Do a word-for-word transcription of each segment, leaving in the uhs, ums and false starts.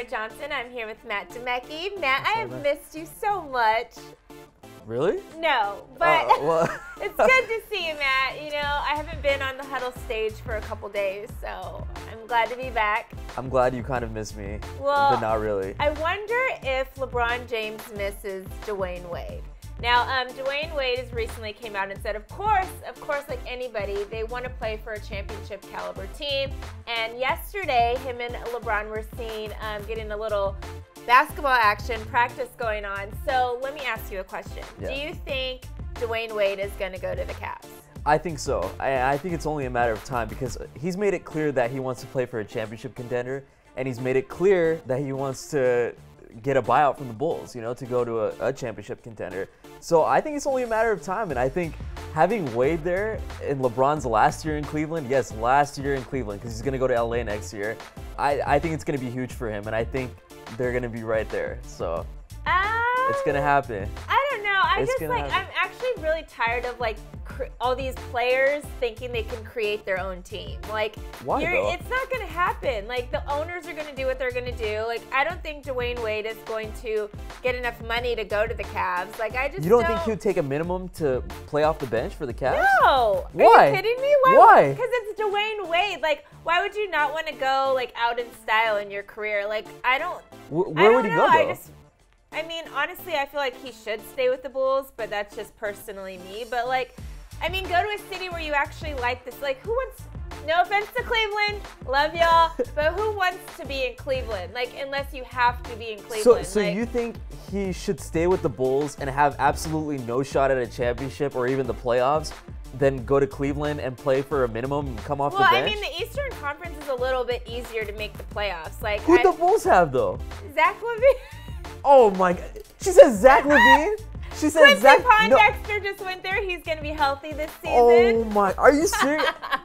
Johnson. I'm here with Matt Demecki. Matt, I have missed you so much. Really? No, but uh, well. It's good to see you, Matt. You know, I haven't been on the Huddle stage for a couple days, so I'm glad to be back. I'm glad you kind of miss me, well, but not really. I wonder if LeBron James misses Dwayne Wade. Now, um, Dwayne Wade has recently came out and said, of course, of course, like anybody, they want to play for a championship caliber team. And yesterday, him and LeBron were seen um, getting a little basketball action, practice going on. So let me ask you a question. Yeah. Do you think Dwayne Wade is going to go to the Cavs? I think so. I, I think it's only a matter of time because he's made it clear that he wants to play for a championship contender, and he's made it clear that he wants to get a buyout from the Bulls, you know, to go to a, a championship contender. So I think it's only a matter of time, and I think having Wade there in LeBron's last year in Cleveland, yes, last year in Cleveland, because he's going to go to L A next year, I, I think it's going to be huge for him, and I think they're going to be right there. So um, it's going to happen. I don't know. I It's just like, happen. I'm actually really tired of like cr all these players thinking they can create their own team. Like, Why, you're, though? it's not going to happen. Like, the owners are going to do what they're going to do. Like, I don't think Dwayne Wade is going to get enough money to go to the Cavs. Like, I just You don't, don't think he'd take a minimum to play off the bench for the Cavs? No. Why? Are you kidding me? Why? Why? Because it's Dwayne Wade. Like, why would you not want to go like out in style in your career? Like, I don't. Where, I where don't would he know. go, though? I just. I mean, honestly, I feel like he should stay with the Bulls, but that's just personally me. But like, I mean, go to a city where you actually like this. Like, who wants? No offense to Cleveland, love y'all, but who wants to be in Cleveland? Like, unless you have to be in Cleveland. So, so like, you think he should stay with the Bulls and have absolutely no shot at a championship or even the playoffs, then go to Cleveland and play for a minimum and come off well, the bench? I mean, the Eastern Conference is a little bit easier to make the playoffs. Like, Who'd I, the Bulls have, though? Zach LaVine. Oh, my God. She says Zach LaVine? She says Quincy Zach... Pondexter just went there. He's going to be healthy this season. Oh, my... Are you serious?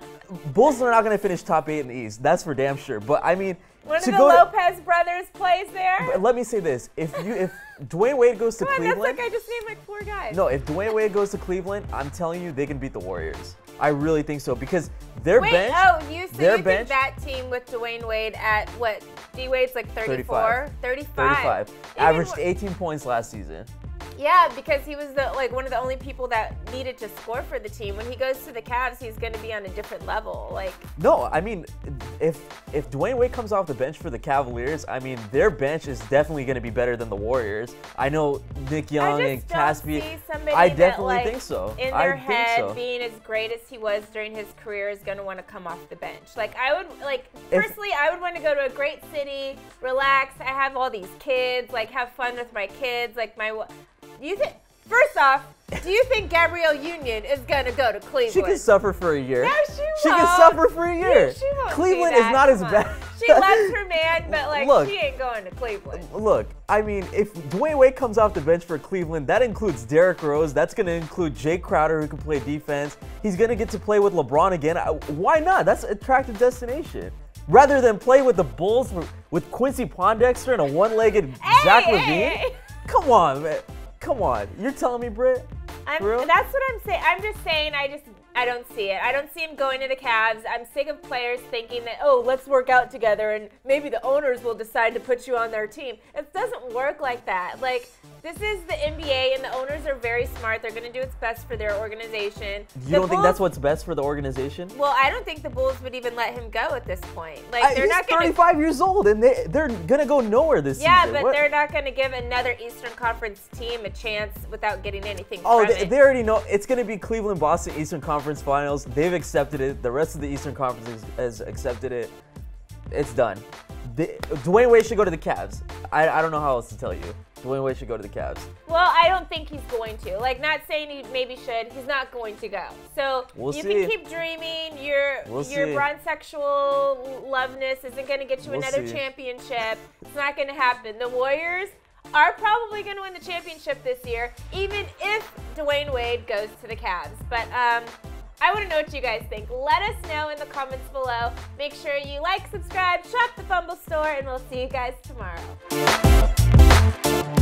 Bulls are not going to finish top eight in the East. That's for damn sure. But, I mean... One of to the go Lopez to, brothers plays there. But let me say this. If you, if Dwayne Wade goes to Come on, Cleveland... that's like I just named like four guys. No, if Dwayne Wade goes to Cleveland, I'm telling you, they can beat the Warriors. I really think so because their Wait, bench... oh, you so their you bench, think that team with Dwayne Wade at what? D Wade's like thirty-four? thirty-five. thirty-five. thirty-five. Even Averaged more- eighteen points last season. Yeah, because he was the like one of the only people that needed to score for the team. When he goes to the Cavs, he's going to be on a different level. Like No, I mean, if if Dwayne Wade comes off the bench for the Cavaliers, I mean, their bench is definitely going to be better than the Warriors. I know Nick Young I and just don't Caspi. see somebody I that, definitely like, think so. in I their think head, so. being as great as he was during his career, is going to want to come off the bench. Like I would, like If- personally, I would want to go to a great city, relax. I have all these kids, like have fun with my kids. Like my, do you think? First off, do you think Gabrielle Union is going to go to Cleveland? She can suffer for a year. No, she won't. She can suffer for a year. No, she won't do Cleveland that. is not as Come on. bad. She loves her man, but like Look. she ain't going to Cleveland. Look, I mean, if Dwayne Wade comes off the bench for Cleveland, that includes Derrick Rose. That's going to include Jay Crowder, who can play defense. He's going to get to play with LeBron again. I- Why not? That's an attractive destination. Rather than play with the Bulls with Quincy Pondexter and a one-legged Hey, Zach hey, LaVine. hey. Come on, man. Come on. You're telling me, Britt? I'm, For real? that's what I'm saying. I'm just saying I just I don't see it. I don't see him going to the Cavs. I'm sick of players thinking that, oh, let's work out together and maybe the owners will decide to put you on their team. It doesn't work like that. Like, this is the N B A and the owners are very smart. They're going to do what's best for their organization. You The don't think Bulls- that's what's best for the organization? Well, I don't think the Bulls would even let him go at this point. Like, I, they're he's not going to. thirty-five years old, and they, they're going to go nowhere this Yeah, season. but What- they're not going to give another Eastern Conference team a chance without getting anything Oh, from they, it. they already know. It's going to be Cleveland-Boston Eastern Conference Finals. They've accepted it. The rest of the Eastern Conference has, has accepted it. It's done. The, Dwayne Wade should go to the Cavs. I, I don't know how else to tell you. Dwayne Wade should go to the Cavs. Well, I don't think he's going to. Like, not saying he maybe should. He's not going to go. So We'll you see. can keep dreaming. Your We'll your see. bronzexual loveness isn't going to get you We'll another see. championship. It's not going to happen. The Warriors are probably going to win the championship this year, even if Dwayne Wade goes to the Cavs. But um, I want to know what you guys think. Let us know in the comments below. Make sure you like, subscribe, shop the Fumble store, and we'll see you guys tomorrow.